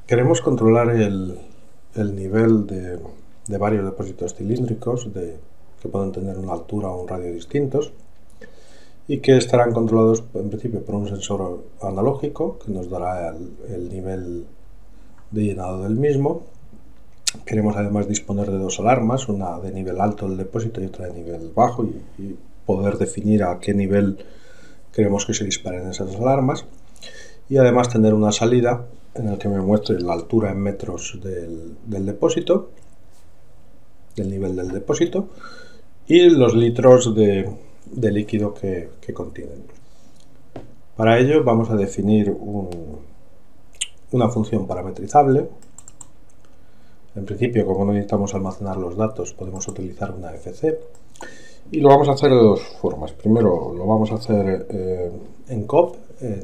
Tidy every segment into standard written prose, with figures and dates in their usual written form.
Queremos controlar el nivel de varios depósitos cilíndricos que pueden tener una altura o un radio distintos y que estarán controlados en principio por un sensor analógico que nos dará el nivel de llenado del mismo. Queremos además disponer de dos alarmas, una de nivel alto del depósito y otra de nivel bajo, y poder definir a qué nivel queremos que se disparen esas alarmas, y además tener una salida en la que me muestre la altura en metros del depósito, del nivel del depósito, y los litros de líquido que contienen. Para ello vamos a definir una función parametrizable. En principio, como no necesitamos almacenar los datos, podemos utilizar una FC, y lo vamos a hacer de dos formas. Primero lo vamos a hacer en COP,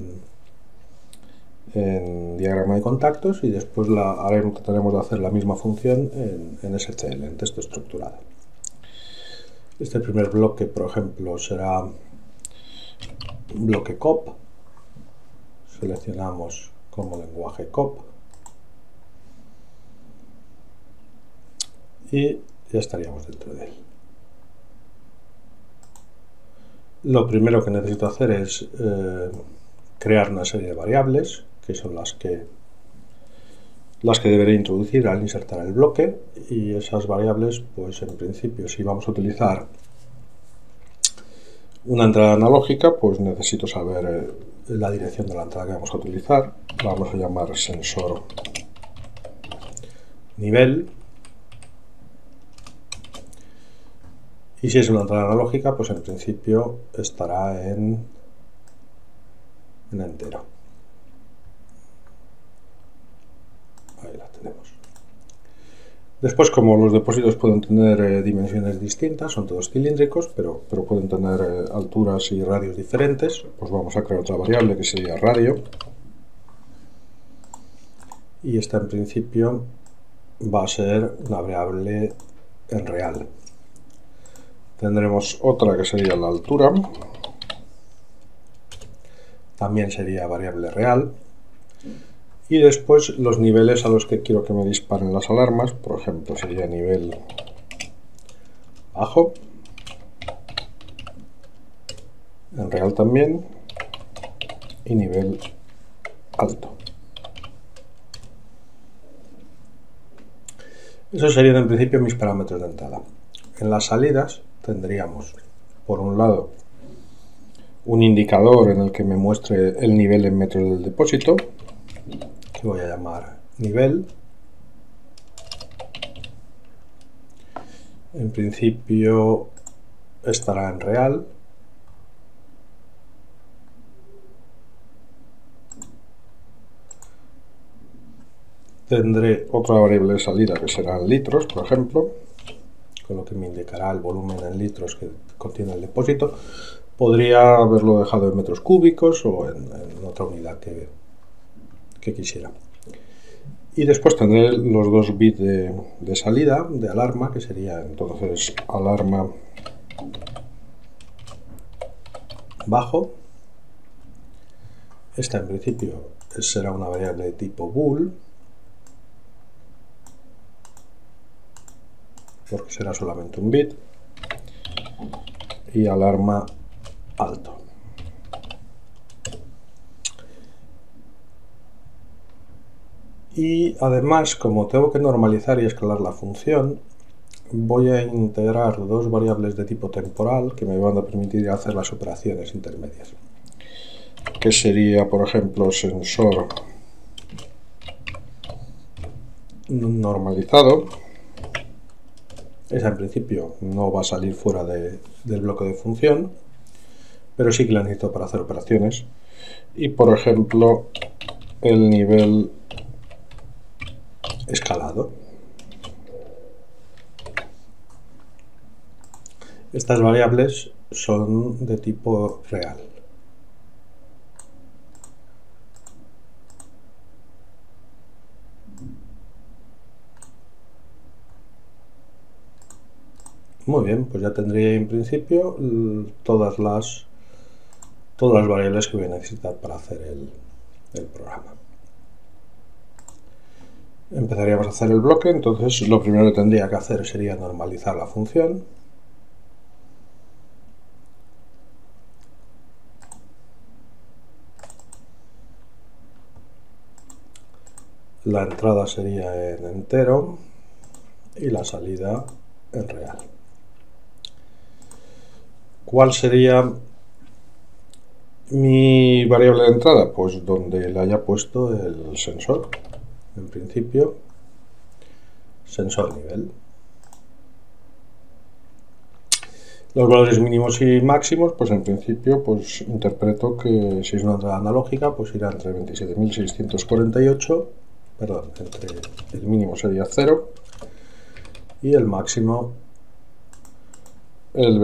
en diagrama de contactos, y después trataremos de hacer la misma función en STL, en texto estructurado. Este primer bloque, por ejemplo, será un bloque COP. Seleccionamos como lenguaje COP y ya estaríamos dentro de él. Lo primero que necesito hacer es crear una serie de variables, que son las que deberé introducir al insertar el bloque, y esas variables, pues en principio, si vamos a utilizar una entrada analógica, pues necesito saber la dirección de la entrada que vamos a utilizar. La vamos a llamar sensor nivel, y si es una entrada analógica, pues en principio estará en entero. Ahí la tenemos. Después, como los depósitos pueden tener dimensiones distintas, son todos cilíndricos, pero pueden tener alturas y radios diferentes, pues vamos a crear otra variable que sería radio, y esta en principio va a ser una variable en real. Tendremos otra que sería la altura, también sería variable real. Y después los niveles a los que quiero que me disparen las alarmas, por ejemplo, sería nivel bajo, en real también, y nivel alto. Esos serían en principio mis parámetros de entrada. En las salidas tendríamos, por un lado, un indicador en el que me muestre el nivel en metros del depósito, que voy a llamar nivel. En principio estará en real. Tendré otra variable de salida que será en litros, por ejemplo, con lo que me indicará el volumen en litros que contiene el depósito. Podría haberlo dejado en metros cúbicos o en otra unidad que quisiera. Y después tendré los dos bits de salida, de alarma, que sería entonces alarma bajo. Esta en principio será una variable de tipo bool, porque será solamente un bit, y alarma alto. Y además, como tengo que normalizar y escalar la función, voy a integrar dos variables de tipo temporal que me van a permitir hacer las operaciones intermedias, que sería, por ejemplo, sensor normalizado. Esa en principio no va a salir fuera del bloque de función, pero sí que la necesito para hacer operaciones. Y por ejemplo, el nivel escalado. Estas variables son de tipo real. Muy bien, pues ya tendría en principio todas las variables que voy a necesitar para hacer el programa. Empezaríamos a hacer el bloque. Entonces lo primero que tendría que hacer sería normalizar la función. La entrada sería en entero y la salida en real. ¿Cuál sería mi variable de entrada? Pues donde le haya puesto el sensor. En principio, sensor nivel. Los valores mínimos y máximos, pues en principio, pues interpreto que si es una entrada analógica, pues irá entre 27.648, perdón, entre el mínimo sería 0 y el máximo el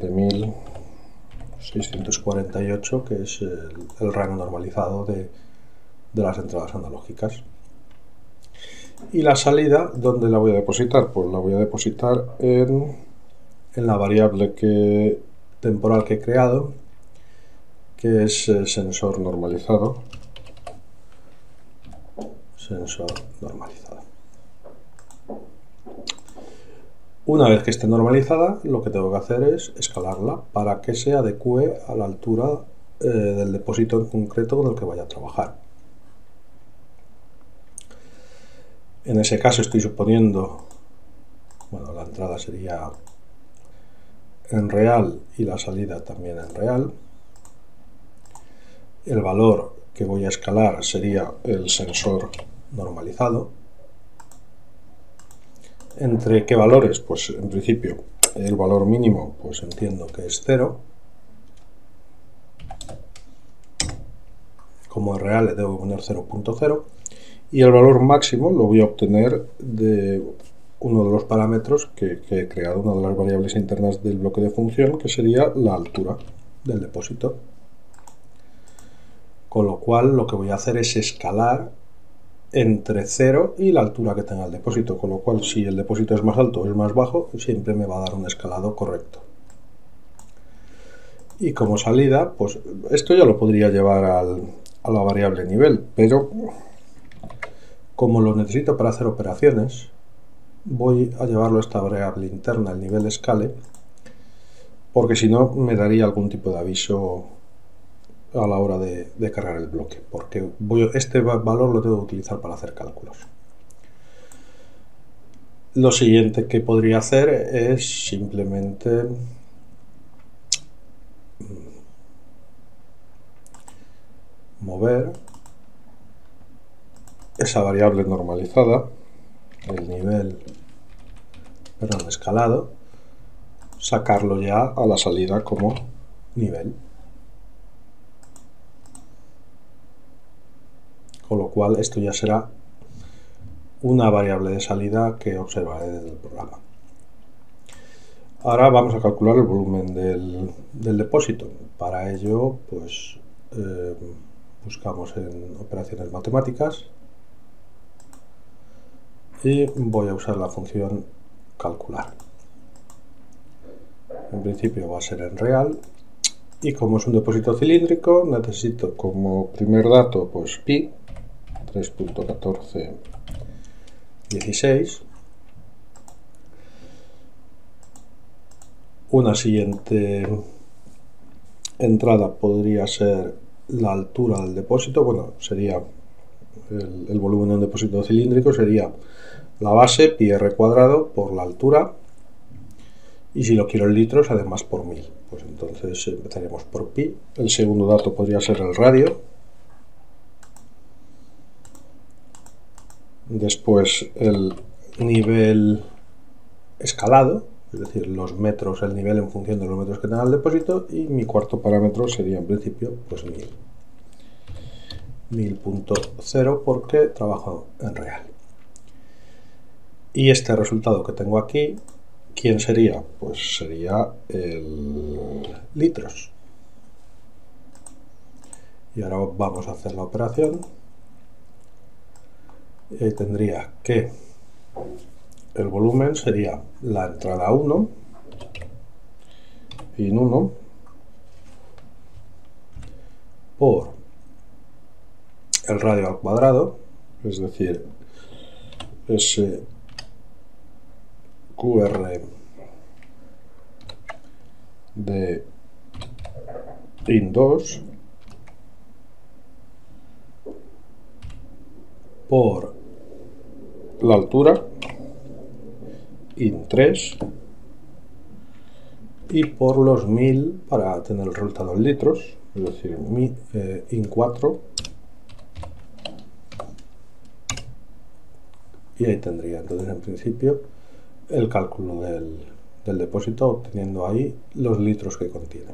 27.648, que es el rango normalizado de las entradas analógicas. Y la salida, ¿dónde la voy a depositar? Pues la voy a depositar en la variable temporal que he creado, que es sensor normalizado. Sensor normalizado. Una vez que esté normalizada, lo que tengo que hacer es escalarla para que se adecue a la altura del depósito en concreto con el que vaya a trabajar. En ese caso estoy suponiendo, bueno, la entrada sería en real y la salida también en real. El valor que voy a escalar sería el sensor normalizado. ¿Entre qué valores? Pues en principio el valor mínimo, pues entiendo que es 0. Como es real le debo poner 0.0. Y el valor máximo lo voy a obtener de uno de los parámetros que he creado, una de las variables internas del bloque de función, que sería la altura del depósito. Con lo cual lo que voy a hacer es escalar entre 0 y la altura que tenga el depósito, con lo cual si el depósito es más alto o es más bajo, siempre me va a dar un escalado correcto. Y como salida, pues esto ya lo podría llevar a la variable nivel, pero como lo necesito para hacer operaciones, voy a llevarlo a esta variable interna, el nivel scale, porque si no me daría algún tipo de aviso a la hora de cargar el bloque, porque este valor lo tengo que utilizar para hacer cálculos. Lo siguiente que podría hacer es simplemente mover esa variable normalizada, el nivel, perdón, escalado, sacarlo ya a la salida como nivel. Con lo cual esto ya será una variable de salida que observaré desde el programa. Ahora vamos a calcular el volumen del depósito. Para ello, pues buscamos en operaciones matemáticas y voy a usar la función calcular. En principio va a ser en real y como es un depósito cilíndrico necesito como primer dato pues pi 3.1416. Una siguiente entrada podría ser la altura del depósito. Bueno, sería el volumen de un depósito cilíndrico, sería la base pi r cuadrado por la altura, y si lo quiero en litros, además por 1000. Pues entonces empezaremos por pi. El segundo dato podría ser el radio. Después el nivel escalado, es decir, los metros, el nivel en función de los metros que tenga el depósito, y mi cuarto parámetro sería en principio pues 1000. 1000.0 porque trabajo en real. Y este resultado que tengo aquí, ¿quién sería? Pues sería el litros. Y ahora vamos a hacer la operación. Y ahí tendría que el volumen sería la entrada 1, pin 1, por el radio al cuadrado, es decir, SQR de IN2 por la altura IN3 y por los 1000 para tener el resultado en litros, es decir, IN4, y ahí tendría entonces en principio el cálculo del depósito, obteniendo ahí los litros que contiene.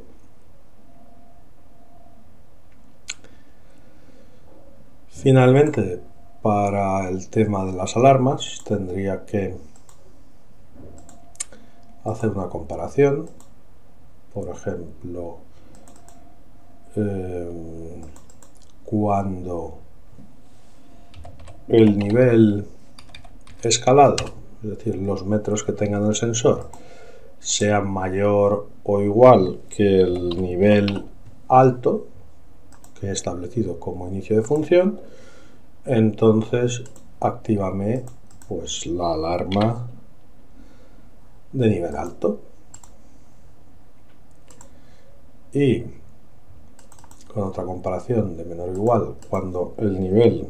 Finalmente, para el tema de las alarmas, tendría que hacer una comparación. Por ejemplo, cuando el nivel escalado, es decir, los metros que tenga en el sensor, sea mayor o igual que el nivel alto que he establecido como inicio de función, entonces actívame pues la alarma de nivel alto. Y con otra comparación de menor o igual, cuando el nivel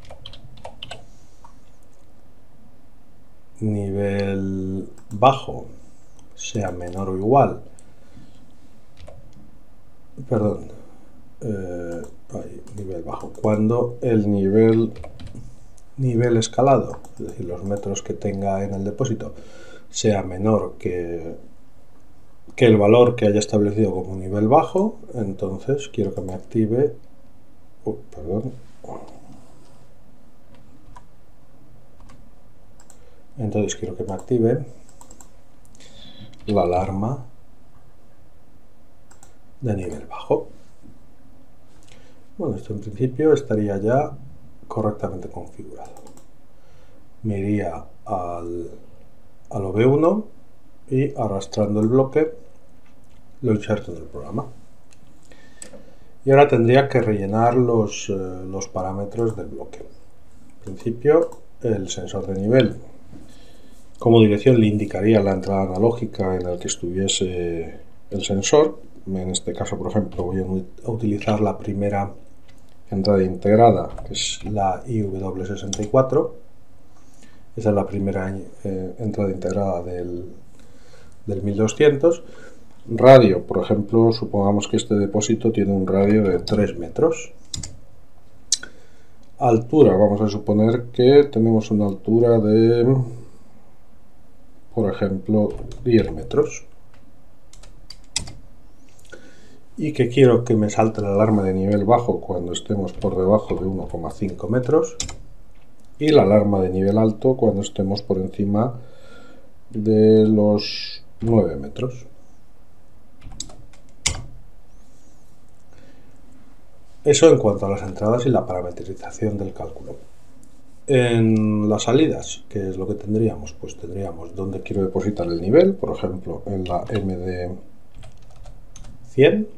bajo sea menor o igual, perdón, nivel bajo, cuando el nivel escalado, es decir, los metros que tenga en el depósito, sea menor que el valor que haya establecido como nivel bajo, entonces quiero que me active, la alarma de nivel bajo. Bueno, esto en principio estaría ya correctamente configurado. Me iría al OV1 y arrastrando el bloque lo inserto en el programa. Y ahora tendría que rellenar los parámetros del bloque. En principio, el sensor de nivel como dirección le indicaría la entrada analógica en la que estuviese el sensor. En este caso, por ejemplo, voy a utilizar la primera entrada integrada, que es la IW64. Esa es la primera entrada integrada del 1200. Radio, por ejemplo, supongamos que este depósito tiene un radio de 3 metros. Altura, vamos a suponer que tenemos una altura de, por ejemplo, 10 metros. Y que quiero que me salte la alarma de nivel bajo cuando estemos por debajo de 1,5 metros. Y la alarma de nivel alto cuando estemos por encima de los 9 metros. Eso en cuanto a las entradas y la parametrización del cálculo. En las salidas, ¿qué es lo que tendríamos? Pues tendríamos dónde quiero depositar el nivel, por ejemplo, en la MD100.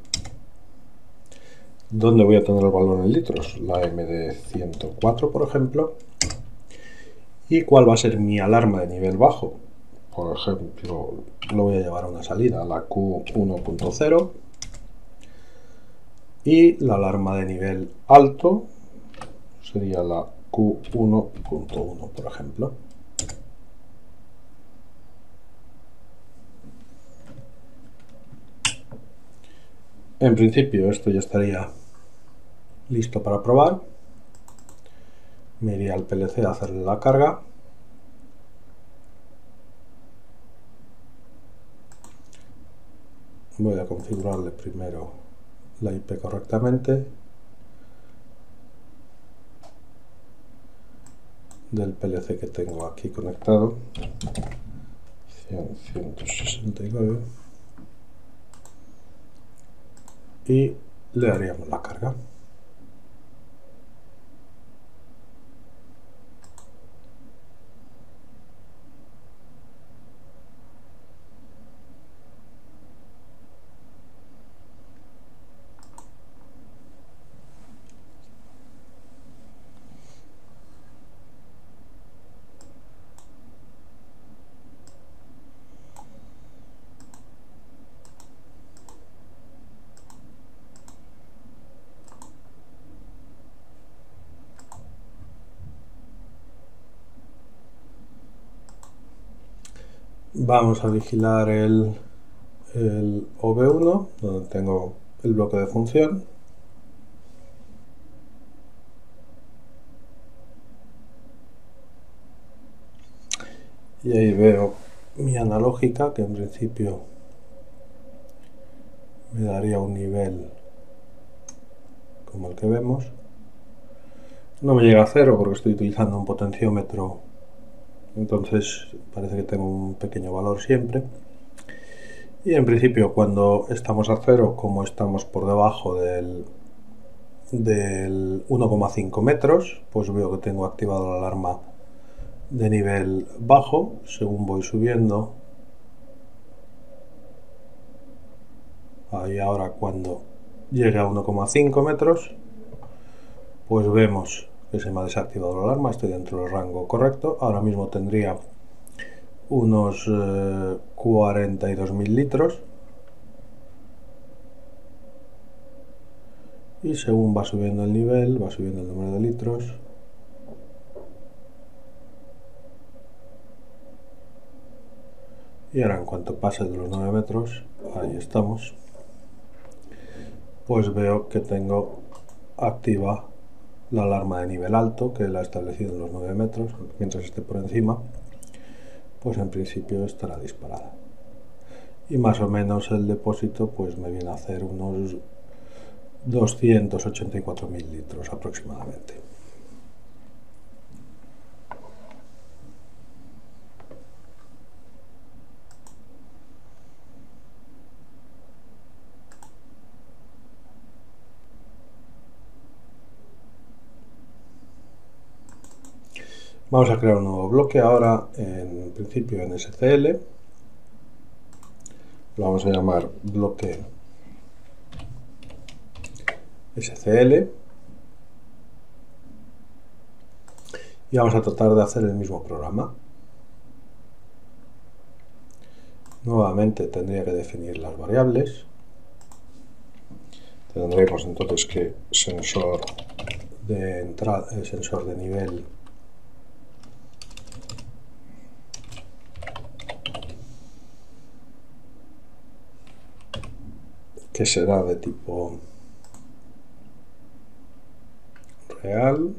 ¿Dónde voy a tener el valor en litros? La MD104, por ejemplo. ¿Y cuál va a ser mi alarma de nivel bajo? Por ejemplo, lo voy a llevar a una salida, la Q1.0. Y la alarma de nivel alto sería la Q1.1, por ejemplo. En principio esto ya estaría listo para probar. Me iría al PLC a hacerle la carga. Voy a configurarle primero la IP correctamente del PLC que tengo aquí conectado, 169, y le haríamos la carga. Vamos a vigilar el OV1, donde tengo el bloque de función. Y ahí veo mi analógica, que en principio me daría un nivel como el que vemos. No me llega a cero porque estoy utilizando un potenciómetro, entonces parece que tengo un pequeño valor siempre. Y en principio, cuando estamos a cero, como estamos por debajo del 1,5 metros, pues veo que tengo activado la alarma de nivel bajo. Según voy subiendo, ahí ahora cuando llegue a 1,5 metros, pues vemos que se me ha desactivado la alarma, estoy dentro del rango correcto. Ahora mismo tendría unos 42.000 litros. Y según va subiendo el nivel, va subiendo el número de litros. Y ahora en cuanto pase de los 9 metros, ahí estamos, pues veo que tengo activa la alarma de nivel alto, que la he establecido en los 9 metros. Mientras esté por encima, pues en principio estará disparada. Y más o menos el depósito pues me viene a hacer unos 284.000 litros aproximadamente. Vamos a crear un nuevo bloque ahora, en principio en SCL. Lo vamos a llamar bloque SCL. Y vamos a tratar de hacer el mismo programa. Nuevamente tendría que definir las variables. Tendremos entonces que sensor de entrada, el sensor de nivel que será de tipo real.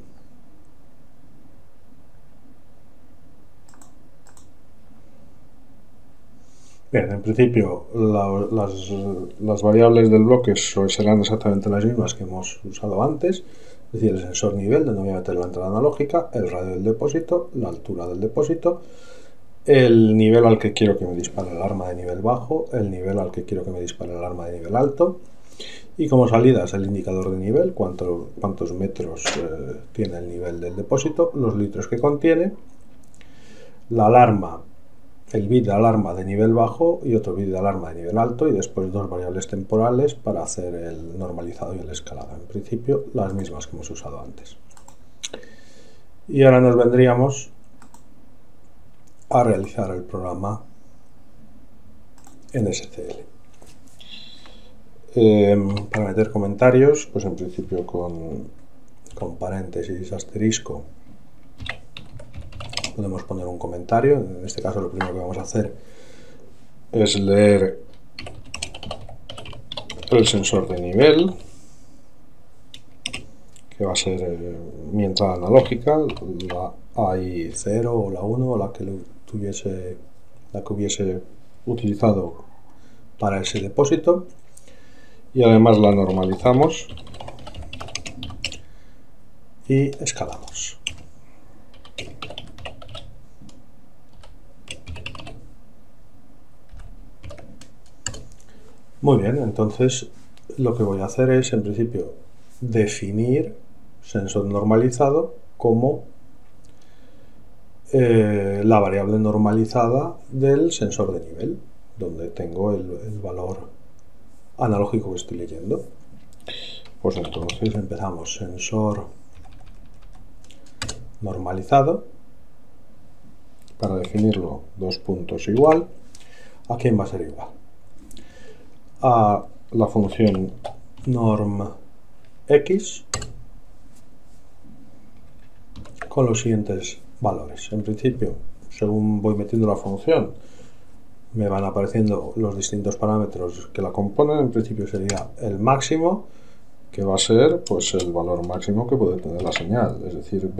Bien, en principio las variables del bloque serán exactamente las mismas que hemos usado antes, es decir, el sensor nivel, donde voy a meter la entrada analógica, el radio del depósito, la altura del depósito, el nivel al que quiero que me dispare el arma de nivel bajo, el nivel al que quiero que me dispare el arma de nivel alto, y como salidas el indicador de nivel, cuántos metros tiene el nivel del depósito, los litros que contiene, la alarma, el bit de alarma de nivel bajo y otro bit de alarma de nivel alto, y después dos variables temporales para hacer el normalizado y el escalado. En principio las mismas que hemos usado antes. Y ahora nos vendríamos a realizar el programa en SCL. Para meter comentarios, pues en principio con paréntesis, asterisco, podemos poner un comentario. En este caso lo primero que vamos a hacer es leer el sensor de nivel, que va a ser mi entrada analógica, la AI0 o la 1 o la que hubiese utilizado para ese depósito, y además la normalizamos y escalamos. Muy bien, entonces lo que voy a hacer es en principio definir sensor normalizado como la variable normalizada del sensor de nivel, donde tengo el valor analógico que estoy leyendo. Pues entonces empezamos sensor normalizado. Para definirlo, dos puntos igual. ¿A quién va a ser igual? A la función norm x con los siguientes valores. En principio, según voy metiendo la función, me van apareciendo los distintos parámetros que la componen. En principio sería el máximo, que va a ser pues el valor máximo que puede tener la señal, es decir,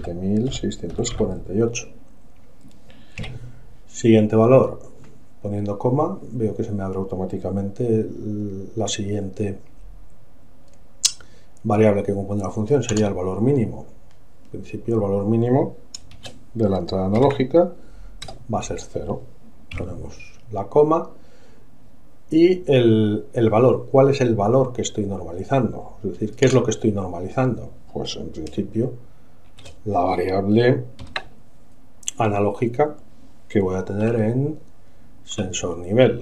27.648. Siguiente valor, poniendo coma, veo que se me abre automáticamente la siguiente variable que compone la función, sería el valor mínimo. En principio el valor mínimo de la entrada analógica va a ser 0. Ponemos la coma y el valor. ¿Cuál es el valor que estoy normalizando? Es decir, ¿qué es lo que estoy normalizando? Pues en principio la variable analógica que voy a tener en sensor nivel,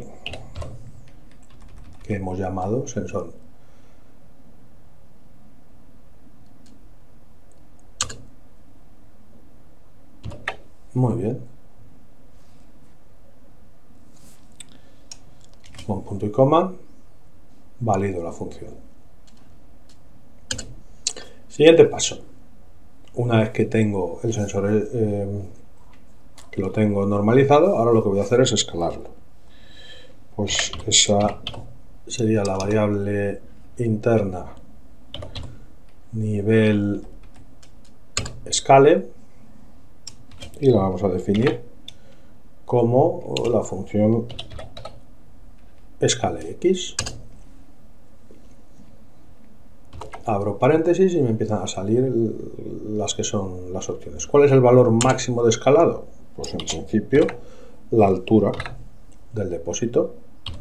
que hemos llamado sensor. Muy bien. Con punto y coma, valido la función. Siguiente paso. Una vez que tengo el sensor, que lo tengo normalizado, ahora lo que voy a hacer es escalarlo. Pues esa sería la variable interna nivel scale y la vamos a definir como la función scale x. Abro paréntesis y me empiezan a salir las que son las opciones. ¿Cuál es el valor máximo de escalado? Pues en principio la altura del depósito.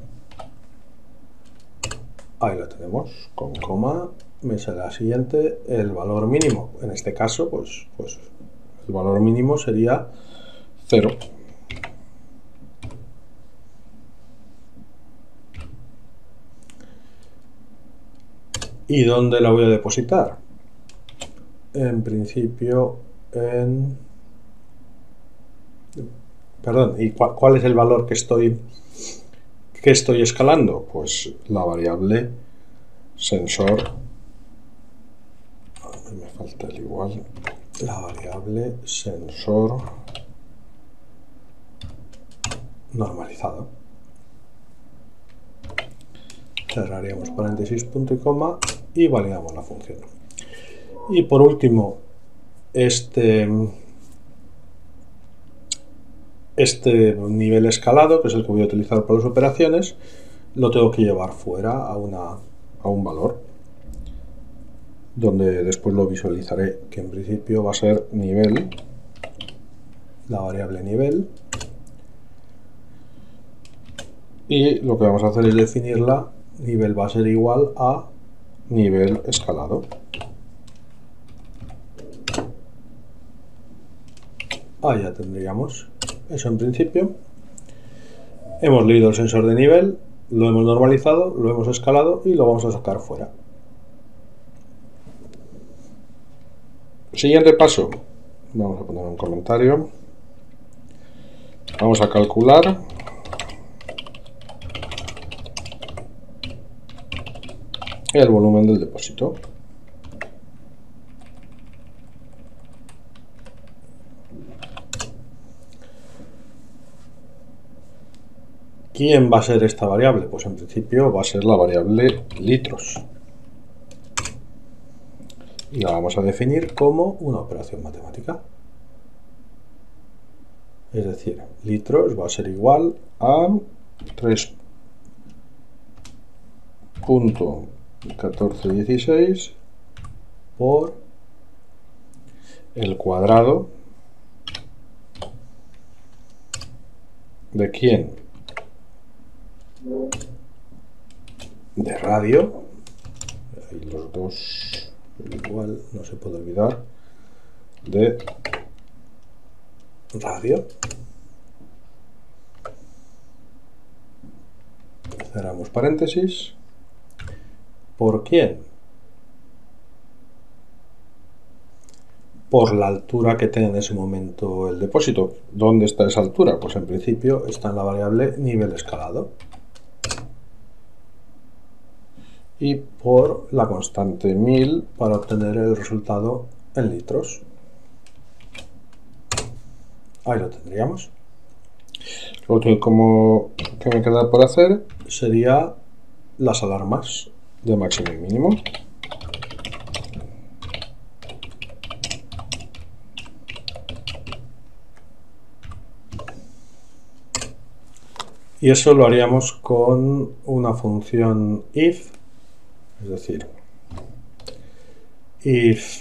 Ahí la tenemos, con coma me sale la siguiente, el valor mínimo. En este caso, pues el valor mínimo sería 0. ¿Y dónde la voy a depositar? En principio en... Perdón, ¿y cuál es el valor que estoy escalando? Pues la variable sensor... me falta el igual. La variable sensor normalizado. Cerraríamos paréntesis, punto y coma y validamos la función. Y por último, este nivel escalado, que es el que voy a utilizar para las operaciones, lo tengo que llevar fuera a un valor, donde después lo visualizaré, que en principio va a ser nivel, la variable nivel, y lo que vamos a hacer es definirla. Nivel va a ser igual a nivel escalado. Ahí ya tendríamos eso en principio. Hemos leído el sensor de nivel, lo hemos normalizado, lo hemos escalado y lo vamos a sacar fuera. Siguiente paso. Vamos a poner un comentario. Vamos a calcular el volumen del depósito. ¿Quién va a ser esta variable? Pues en principio va a ser la variable litros. Y la vamos a definir como una operación matemática. Es decir, litros va a ser igual a 3.1416 por el cuadrado de ¿quién? De radio. Ahí los dos igual, no se puede olvidar de radio. Cerramos paréntesis. ¿Por quién? Por la altura que tenga en ese momento el depósito. ¿Dónde está esa altura? Pues en principio está en la variable nivel escalado. Y por la constante 1000 para obtener el resultado en litros. Ahí lo tendríamos. Lo único que me queda por hacer sería las alarmas de máximo y mínimo. Y eso lo haríamos con una función if, es decir, if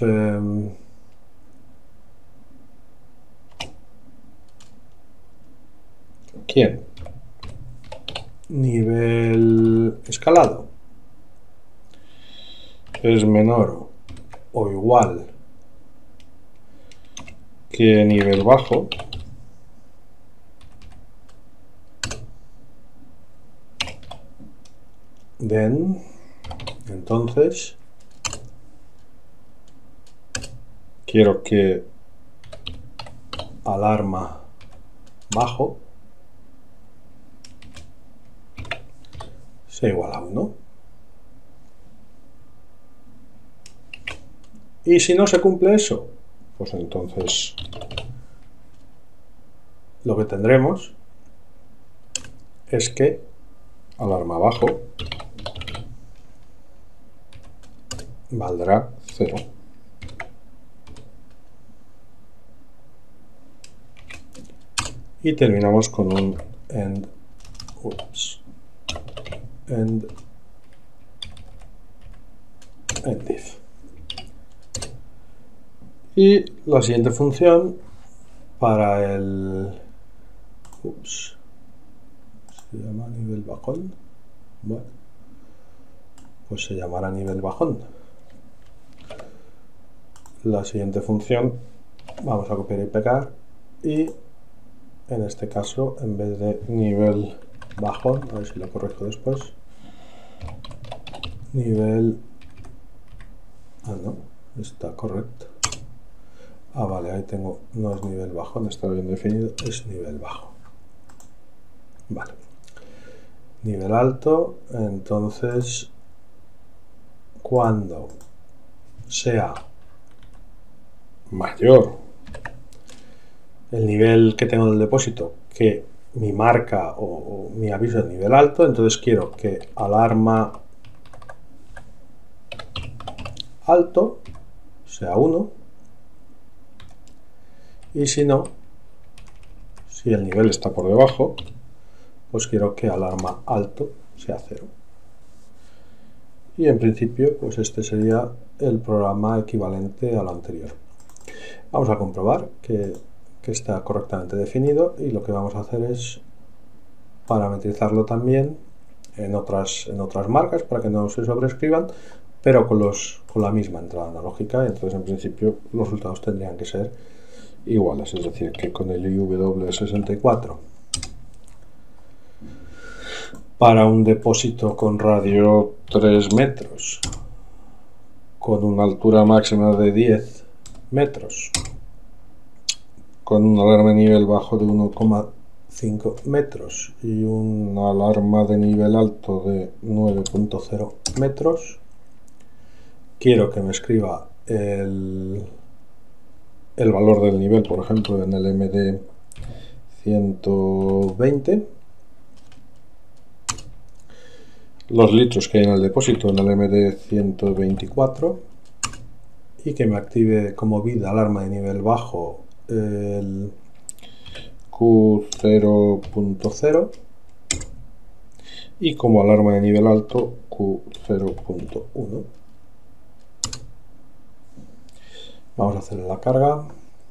¿quién? Nivel escalado es menor o igual que nivel bajo, then, entonces, quiero que alarma bajo sea igual a 1. Y si no se cumple eso, pues entonces lo que tendremos es que alarma bajo valdrá 0. Y terminamos con un end if. Y la siguiente función para el se llama nivel bajón. Bueno, pues se llamará nivel bajón. La siguiente función vamos a copiar y pegar, y en este caso, en vez de nivel bajón, a ver si lo corrijo después, nivel... no, está correcto. Vale, ahí tengo, no es nivel bajón, está bien definido, es nivel bajo. Vale. Nivel alto, entonces, cuando sea mayor el nivel que tengo del depósito que mi marca o mi aviso de nivel alto, entonces quiero que alarma alto sea 1, y si no, si el nivel está por debajo, pues quiero que alarma alto sea 0. Y en principio, pues este sería el programa equivalente al anterior. Vamos a comprobar que está correctamente definido, y lo que vamos a hacer es parametrizarlo también en otras marcas para que no se sobreescriban, pero con la misma entrada analógica. Entonces, en principio, los resultados tendrían que ser iguales, es decir, que con el IW64 para un depósito con radio 3 metros, con una altura máxima de 10 metros, con una alarma de nivel bajo de 1,5 metros y una alarma de nivel alto de 9,0 metros, quiero que me escriba el valor del nivel, por ejemplo, en el MD 120, los litros que hay en el depósito en el MD 124, y que me active como vida alarma de nivel bajo el Q0.0 y como alarma de nivel alto Q0.1. Vamos a hacer la carga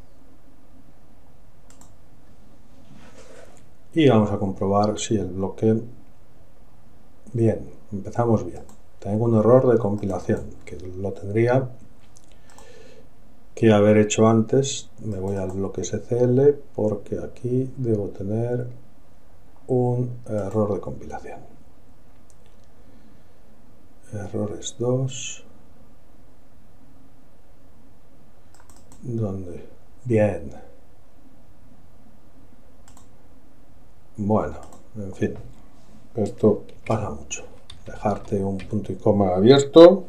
y vamos a comprobar si el bloque... Bien, empezamos bien. Tengo un error de compilación que lo tendría que haber hecho antes. Me voy al bloque SCL porque aquí debo tener un error de compilación. Errores 2. ¿Dónde? Bien. Bueno, en fin. Esto pasa mucho. Dejarte un punto y coma abierto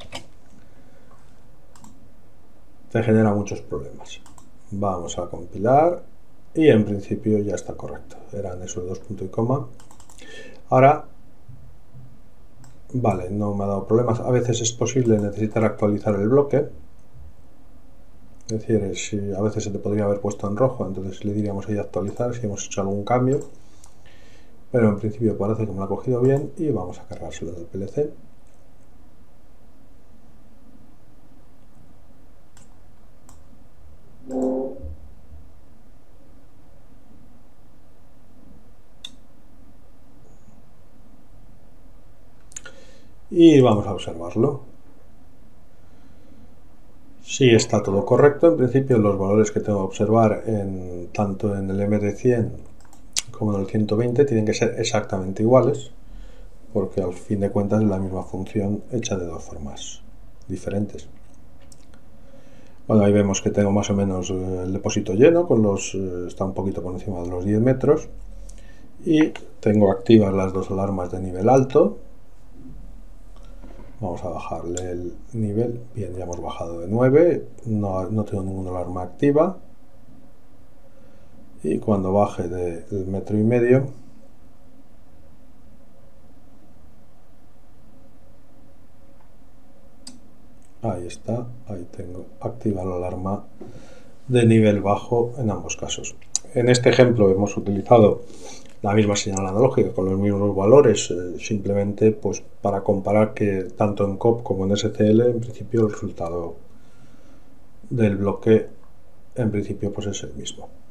te genera muchos problemas. Vamos a compilar y en principio ya está correcto, eran esos dos puntos y coma. Ahora, vale, no me ha dado problemas. A veces es posible necesitar actualizar el bloque, es decir, si a veces se te podría haber puesto en rojo, entonces le diríamos ahí actualizar si hemos hecho algún cambio, pero en principio parece que me lo ha cogido bien y vamos a cargárselo del PLC. Y vamos a observarlo. Si está todo correcto, en principio los valores que tengo que observar tanto en el MD100 como en el 120 tienen que ser exactamente iguales, porque al fin de cuentas es la misma función hecha de dos formas diferentes. Bueno, ahí vemos que tengo más o menos el depósito lleno, está un poquito por encima de los 10 metros, y tengo activas las dos alarmas de nivel alto. Vamos a bajarle el nivel. Bien, ya hemos bajado de 9, no tengo ninguna alarma activa. Y cuando baje del 1,5 metros, ahí está, ahí tengo activa la alarma de nivel bajo en ambos casos. En este ejemplo hemos utilizado la misma señal analógica con los mismos valores, simplemente pues para comparar que tanto en COP como en SCL en principio el resultado del bloque en principio pues es el mismo.